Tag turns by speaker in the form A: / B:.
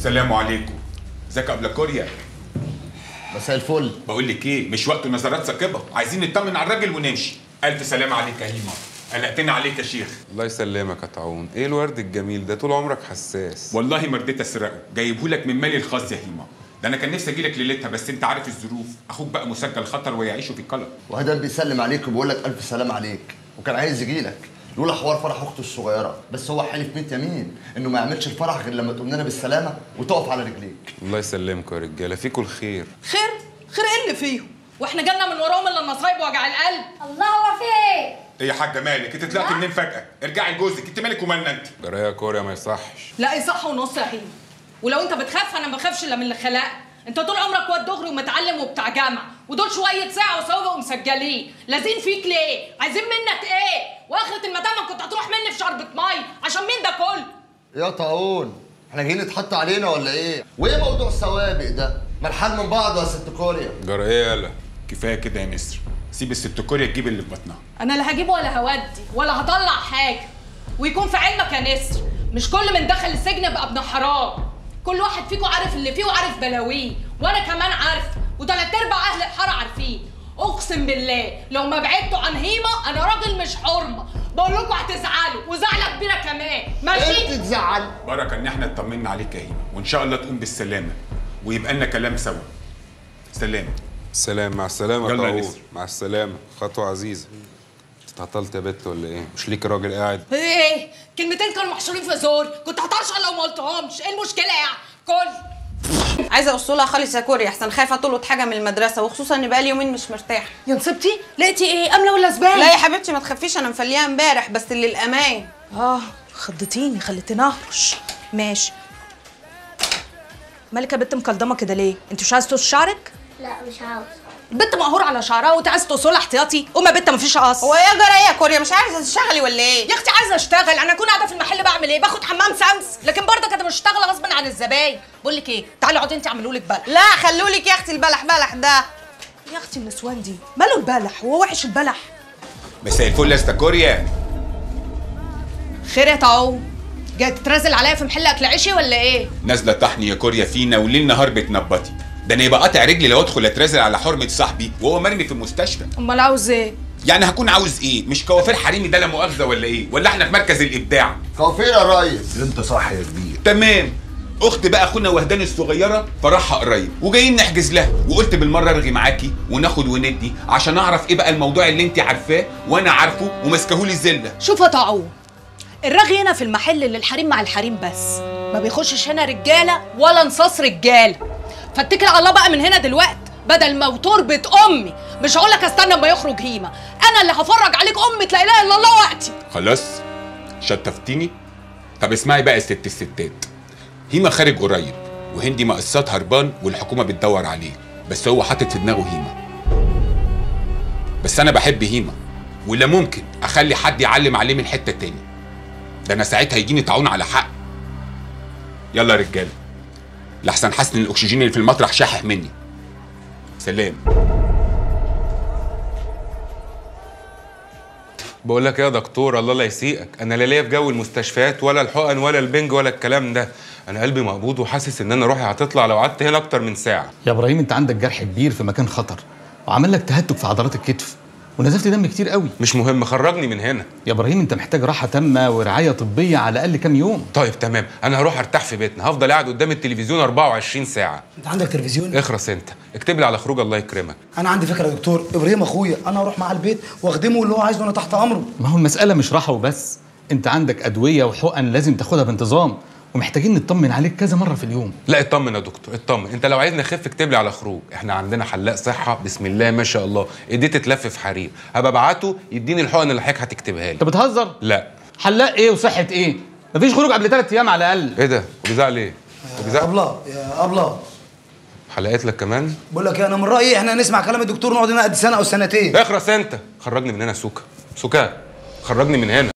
A: السلام عليكم. ازيك يا ابله كوريا؟
B: مساء الفل.
A: بقول لك ايه، مش وقت نظرات ثاقبه، عايزين نطمن على الراجل ونمشي. الف سلام عليك يا هيما، قلقتنا عليك يا شيخ.
C: الله يسلمك يا طاعون. ايه الورد الجميل ده؟ طول عمرك حساس.
A: والله ما رضيت اسرقه، جايبهولك من مالي الخاص يا هيما. ده انا كان نفسي اجيلك ليلتها بس انت عارف الظروف، اخوك بقى مسجل خطر ويعيشوا في القلق.
B: وهدان بيسلم عليك وبيقول لك الف سلام عليك، وكان عايز يجيلك لولا حوار فرح اخته الصغيره، بس هو حلف 100 يمين انه ما يعملش الفرح غير لما تقوم لنا بالسلامه وتقف على رجليك.
C: الله يسلمكم يا رجاله، فيكم الخير.
D: خير؟ خير ايه اللي فيهم؟ واحنا جالنا من وراهم الا النصايب ووجع القلب.
E: الله، هو في ايه؟
A: ايه يا حاجه مالك؟ انت طلعتي منين فجاه؟ ارجعي لجوزك، انت مالك ومالنا انت؟
C: جرايه يا كوريا ما يصحش.
D: لا يصح ونص يا هيما، ولو انت بتخاف انا ما بخافش الا من اللي خلقك. انت طول عمرك واد دغري ومتعلم وبتاع جامعه، ودول شويه ساعه وصوبه ومسجلين، لازين فيك ليه؟ عايزين منك ايه؟ واخره المدام كنت هتروح مني في شربة ميه، عشان مين ده كله؟
B: يا طاعون احنا جايين نتحط علينا ولا ايه؟ وايه موضوع السوابق ده؟ ما الحال من بعض يا ست كوريا.
C: جرايه يالا.
A: كفايه كده يا نسر، سيب الست كوريا تجيب اللي في بطنها.
D: انا لا هجيب ولا هودي ولا هطلع حاجه، ويكون في علمك يا نسر مش كل من دخل السجن يبقى ابن حرام. كل واحد فيكم عارف اللي فيه وعارف بلاويه، وانا كمان عارفه، وتلات ارباع اهل الحاره عارفين. اقسم بالله لو ما بعدتوا عن هيما انا راجل مش حرمه، بقول لكم هتزعلوا وزعله كبيره كمان. ماشي؟
B: انت تزعل.
A: بركه ان احنا اطمنا عليك يا هيما، وان شاء الله تقوم بالسلامه ويبقى لنا كلام سوا. سلام.
C: سلام. مع السلامه يا
A: يلا يا
C: طاعون.
A: نسر.
C: مع السلامه. خطوه عزيزه. اتعطلت يا بت ولا ايه؟ مش ليك راجل قاعد؟
D: ايه؟ كلمتين كانوا محشورين في زور، كنت هطرشق لو ما قلتهمش. ايه المشكله يعني؟ كل
F: عايزه اقصلها خالص يا كوريا، احسن خايفه تلقط حاجه من المدرسه، وخصوصا ان بقالي يومين مش مرتاحه.
D: يا نصيبتي لقيتي ايه؟ امله ولا زباله؟
F: لا يا حبيبتي ما تخافيش، انا مفليها امبارح بس للامان.
D: خضتيني خليتيني اهرش. ماشي. مالك يا بنت مكلضمه كده ليه؟ انت مش عايزه تقص شعرك؟
E: لا مش عاوز.
D: البنت مقهوره على شعرها وانت عايزه تقصلها احتياطي؟ قوم يا بنت مفيش قص.
F: هو ايه يا جرايه يا كوريا، مش عايزه تشتغلي ولا ايه؟
D: يا اختي عايزه اشتغل، انا اكون قاعده في المحل بعمل ايه؟ باخد حمام سمس، لكن برضه كده مش شغاله غصب عن الزباين. بقول لك ايه، تعالي اقعدي انت اعملوا لك بلح.
F: لا خلولك يا اختي البلح بلح ده.
D: يا اختي النسوان دي ماله البلح؟ هو وحش البلح؟
A: مساء الفل يا ست كوريا.
D: خير يا طاعون، جاي تترازل عليا في محل اكل عيشي ولا ايه؟
A: نازله طحني يا كوريا فينا وليل نهار بتنبطي. ده انا يبقى قاطع رجلي لو ادخل اترازل على حرمه صاحبي وهو مرمي في المستشفى.
D: امال عاوز ايه؟
A: يعني هكون عاوز ايه؟ مش كوافير حريمي ده لا مؤاخذه ولا ايه؟ ولا احنا في مركز الابداع؟
B: كوافير يا ريس.
G: انت صح يا كبير.
A: تمام. اخت بقى اخونا وهدان الصغيره فرحها قريب وجايين نحجز لها، وقلت بالمره ارغي معاكي وناخد وندي عشان اعرف ايه بقى الموضوع اللي انت عارفاه وانا عارفه وماسكهولي الزله.
D: شوف يا طاعون، الرغي هنا في المحل للحريم مع الحريم بس، ما بيخشش هنا رجاله ولا نصاص رجاله. فاتكل على الله بقى من هنا دلوقتي، بدل ما تربة امي مش هقول لك استنى اما يخرج هيما، انا اللي هفرج عليك امة لا اله الا الله وقتي.
A: خلاص شطفتيني. طب اسمعي بقى يا ست الستات، هيما خارج قريب وهندي مقصات هربان والحكومه بتدور عليه، بس هو حاطط في دماغه هيما. بس انا بحب هيما ولا ممكن اخلي حد يعلم عليه من حته تاني، ده انا ساعتها يجيني طاعون على حق. يلا يا رجاله لحسن حسن الاكسجين اللي في المطرح شاحح مني. سلام.
C: بقول لك يا دكتور الله لا يسيئك، انا لا ليا في جو المستشفيات ولا الحقن ولا البنج ولا الكلام ده. انا قلبي مقبوض وحاسس ان انا روحي هتطلع لو قعدت هنا اكتر من ساعه.
G: يا ابراهيم انت عندك جرح كبير في مكان خطر، وعمل لك تهتك في عضلات الكتف، ونزفت دم كتير قوي.
C: مش مهم، خرجني من هنا.
G: يا ابراهيم انت محتاج راحه تامه ورعايه طبيه على الاقل كام يوم.
C: طيب تمام، انا هروح ارتاح في بيتنا، هفضل قاعد قدام التلفزيون 24 ساعه.
H: انت عندك تلفزيون؟
C: اخرس انت، اكتب لي على خروج الله يكرمك.
H: انا عندي فكره يا دكتور، ابراهيم اخويا، انا هروح معاه البيت واخدمه اللي هو عايزه وانا تحت امره.
G: ما هو المساله مش راحه وبس، انت عندك ادويه وحقن لازم تاخدها بانتظام، ومحتاجين نطمن عليك كذا مره في اليوم.
C: لا اطمن يا دكتور اطمن، انت لو عايزني اخف اكتب لي على خروج. احنا عندنا حلاق صحه بسم الله ما شاء الله، ايديه تتلف في حرير، هبقى ابعته يديني الحقن اللي حضرتك هتكتبها لي.
G: انت بتهزر؟
C: لا.
G: حلاق ايه وصحه ايه؟ مفيش خروج قبل 3 ايام على الاقل.
C: ايه ده؟ وبيزعل ايه؟
H: ابله يا ابله،
C: حلقت لك كمان؟
H: بقول لك انا من رايي احنا نسمع كلام الدكتور ونقعد هنا قد سنه او سنتين.
C: اخرس انت، خرجني من هنا سوكا. سوكا خرجني من هنا.